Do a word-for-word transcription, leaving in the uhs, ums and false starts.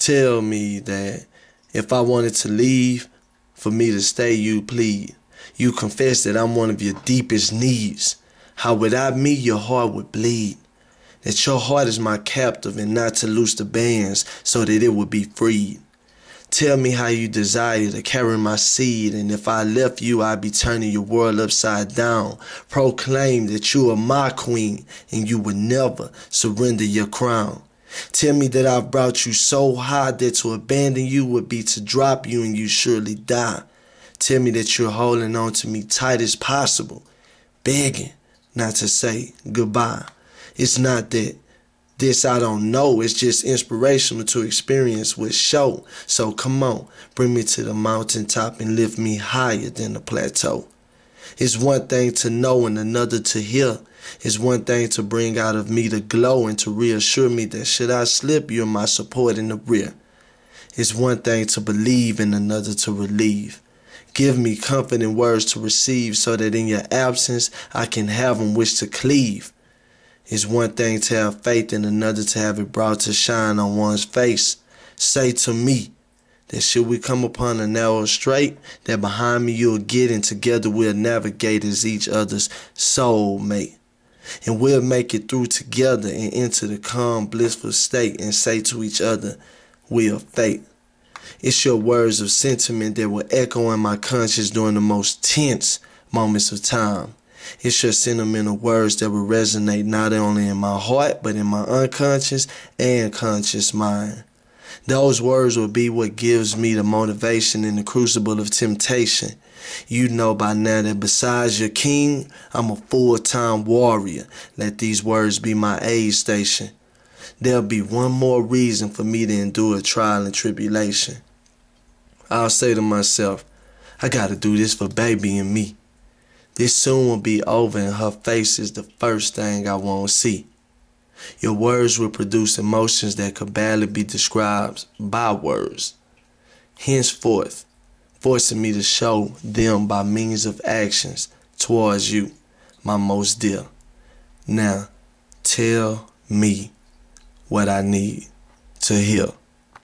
Tell me that if I wanted to leave, for me to stay, you plead. You confess that I'm one of your deepest needs. How without me your heart would bleed. That your heart is my captive and not to loose the bands so that it would be freed. Tell me how you desire to carry my seed, and if I left you, I'd be turning your world upside down. Proclaim that you are my queen, and you would never surrender your crown. Tell me that I've brought you so high that to abandon you would be to drop you and you surely die. Tell me that you're holding on to me tight as possible, begging not to say goodbye. It's not that this I don't know, it's just inspirational to experience with show. So come on, bring me to the mountaintop and lift me higher than the plateau. It's one thing to know and another to hear. It's one thing to bring out of me the glow and to reassure me that should I slip, you're my support in the rear. It's one thing to believe and another to relieve. Give me comforting words to receive so that in your absence I can have them which to cleave. It's one thing to have faith and another to have it brought to shine on one's face. Say to me that should we come upon a narrow strait, that behind me you'll get and together we'll navigate as each other's soulmate. And we'll make it through together and into the calm, blissful state and say to each other, we are fate. It's your words of sentiment that will echo in my conscience during the most tense moments of time. It's your sentimental words that will resonate not only in my heart, but in my unconscious and conscious mind. Those words will be what gives me the motivation in the crucible of temptation. You know by now that besides your king, I'm a full-time warrior. Let these words be my aid station. There'll be one more reason for me to endure trial and tribulation. I'll say to myself, I gotta do this for baby and me. This soon will be over and her face is the first thing I won't see. Your words will produce emotions that could barely be described by words. Henceforth, forcing me to show them by means of actions towards you, my most dear. Now, tell me what I need to hear.